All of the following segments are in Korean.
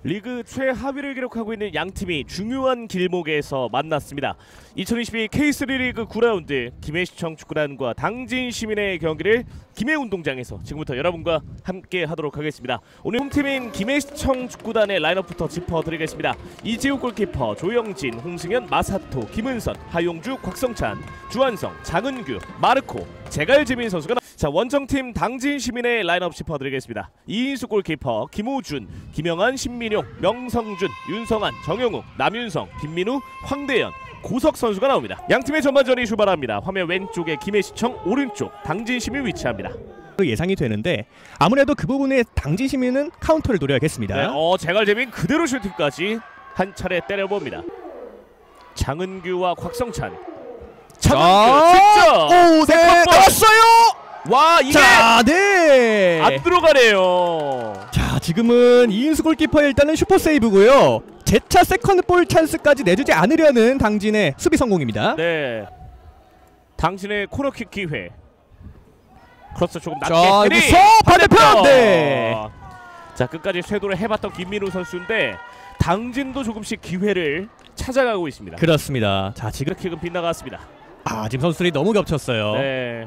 리그 최하위를 기록하고 있는 양팀이 중요한 길목에서 만났습니다. 2022 K3 리그 9라운드 김해시청 축구단과 당진시민의 경기를 김해운동장에서 지금부터 여러분과 함께 하도록 하겠습니다. 오늘 홈팀인 김해시청 축구단의 라인업부터 짚어드리겠습니다. 이지우 골키퍼, 조영진, 홍승현, 마사토, 김은선, 하용주, 곽성찬, 주한성, 장은규, 마르코, 제갈재민 선수가 자, 원정팀 당진시민의 라인업 짚어드리겠습니다. 이인수 골키퍼, 김호준, 김영한, 신민용, 명성준, 윤성한, 정영욱, 남윤성, 김민우, 황대현, 고석 선수가 나옵니다. 양팀의 전반전이 출발합니다. 화면 왼쪽에 김해시청, 오른쪽 당진시민 위치합니다. 예상이 되는데 아무래도 그 부분에 당진시민은 카운터를 노려야겠습니다. 네, 제갈재민 그대로 슈팅까지 한 차례 때려봅니다. 장은규와 곽성찬. 장은규 직접! 오, 네, 나왔어요! 와, 이게 네! 안 들어가네요. 자, 지금은 이인수 골키퍼의 일단은 슈퍼 세이브고요. 재차 세컨볼 찬스까지 내주지 않으려는 당진의 수비 성공입니다. 네. 당신의 코너킥 기회. 크로스 조금 낮게. 자, 여기서 반대편! 네. 자, 끝까지 쇄도를 해봤던 김민우 선수인데 당진도 조금씩 기회를 찾아가고 있습니다. 그렇습니다. 자, 지금 킥은 빗나갔습니다. 지금 선수들이 너무 겹쳤어요. 네.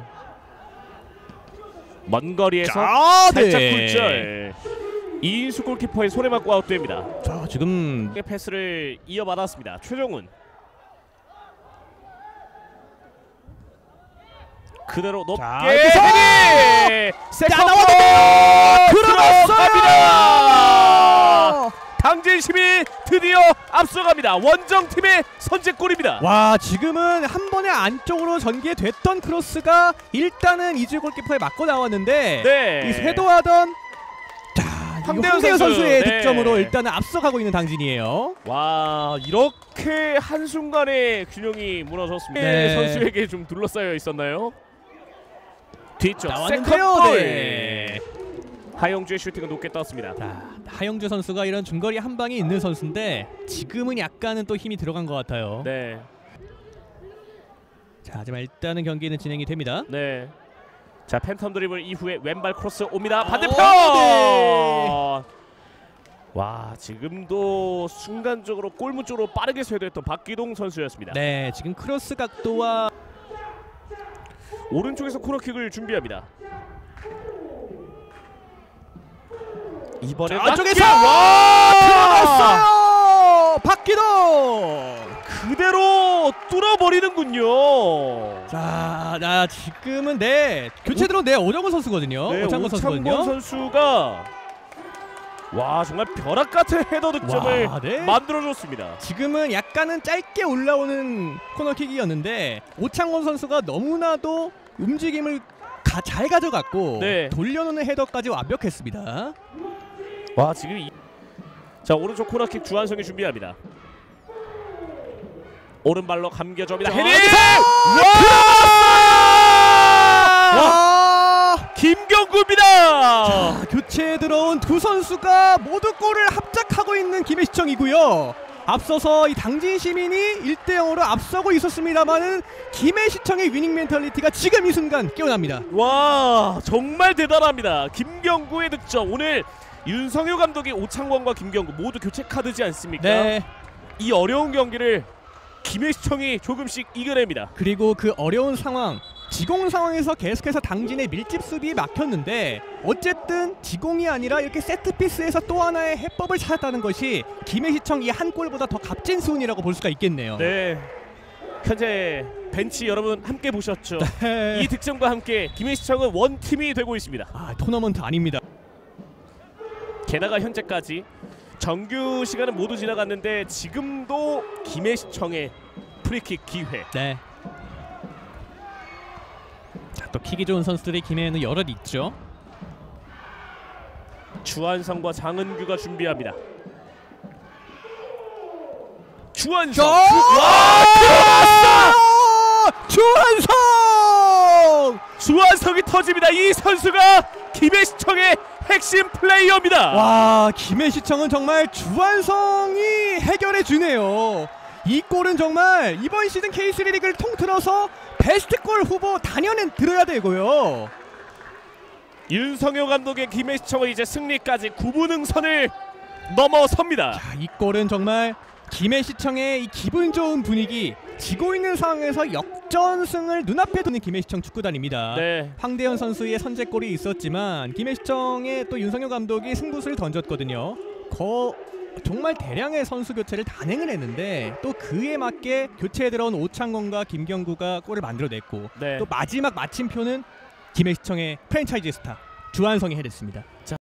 먼 거리에서 살짝 굴절. 이인수 골키퍼의 손에 맞고 아웃됩니다. 자, 지금 패스를 이어받았습니다. 최정훈 그대로 높게 세컨볼 들어갔어요. 당진시민이 드디어 앞서갑니다. 원정팀의 선제골입니다. 와, 지금은 한 번에 안쪽으로 전개됐던 크로스가 일단은 이주 골키퍼에 맞고 나왔는데 네. 이 쇄도하던 황대현 선수의 네. 득점으로 일단은 앞서가고 있는 당진이에요. 와, 이렇게 한순간에 균형이 무너졌습니다. 네. 선수에게 좀 둘러싸여 있었나요? 뒤쪽 나왔는데요. 네. 하영주의 슈팅은 높게 떴습니다. 자, 하영주 선수가 이런 중거리 한 방이 있는 선수인데 지금은 약간은 또 힘이 들어간 것 같아요. 네. 자, 하지만 일단은 경기는 진행이 됩니다. 네. 자, 팬텀 드리블 이후에 왼발 크로스 옵니다. 반대편! 네. 와, 지금도 순간적으로 골문 쪽으로 빠르게 쇄도했던 박기동 선수였습니다. 네, 지금 크로스 각도와 오른쪽에서 코너킥을 준비합니다. 이번에 안쪽에서 들어갔어요. 박기동 그대로 뚫어버리는군요. 자, 지금은 교체 들어온 오정훈 선수거든요. 네, 오창권 선수거든요. 선수가 와, 정말 벼락 같은 헤더 득점을 만들어줬습니다. 지금은 약간은 짧게 올라오는 코너킥이었는데 오창권 선수가 너무나도 움직임을 잘 가져갔고 돌려놓는 헤더까지 완벽했습니다. 와, 지금 자, 오른쪽 코너킥 주한성이 준비합니다. 오른발로 감겨줍니다. 헤딩! 와! 김경구입니다. 자, 교체에 들어온 두 선수가 모두 골을 합작하고 있는 김해시청이고요. 앞서서 이 당진시민이 1대0으로 앞서고 있었습니다만은 김해시청의 위닝 멘탈리티가 지금 이 순간 깨어납니다. 와, 정말 대단합니다. 김경구의 득점. 오늘 윤성효 감독이 오창권과 김경구 모두 교체 카드지 않습니까? 네. 이 어려운 경기를 김해시청이 조금씩 이겨냅니다. 그리고 그 어려운 상황, 지공 상황에서 계속해서 당진의 밀집 수비에 막혔는데 어쨌든 지공이 아니라 이렇게 세트피스에서 또 하나의 해법을 찾았다는 것이 김해시청 이 한 골보다 더 값진 수훈이라고 볼 수가 있겠네요. 네. 현재 벤치 여러분 함께 보셨죠? 네. 이 득점과 함께 김해시청은 원팀이 되고 있습니다. 토너먼트 아닙니다. 게다가 현재까지 정규 시간은 모두 지나갔는데 지금도 김해시청의 프리킥 기회. 네. 자, 또 킥이 좋은 선수들이 김해에는 여럿 있죠. 주한성과 장은규가 준비합니다. 주한성! 주한성이 터집니다. 이 선수가 김해시청의 핵심 플레이어입니다. 와, 김해시청은 정말 주한성이 해결해 주네요. 이 골은 정말 이번 시즌 K3 리그를 통틀어서 베스트골 후보 단연에 들어야 되고요. 윤성효 감독의 김해시청은 이제 승리까지 9분 응선을 넘어섭니다. 자, 이 골은 정말 김해시청의 이 기분 좋은 분위기, 지고 있는 상황에서 역전승을 눈앞에 두는 김해시청 축구단입니다. 네. 황대현 선수의 선제골이 있었지만 김해시청의 또 윤성효 감독이 승부수를 던졌거든요. 정말 대량의 선수 교체를 단행을 했는데 또 그에 맞게 교체에 들어온 오창건과 김경구가 골을 만들어냈고 네. 또 마지막 마침표는 김해시청의 프랜차이즈 스타 주한성이 해냈습니다.